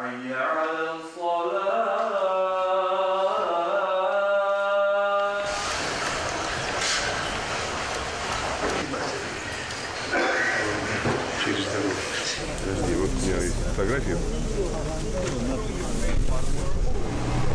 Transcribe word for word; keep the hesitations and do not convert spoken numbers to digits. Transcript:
حي على الصلاة. Подожди, вот у меня есть фотография.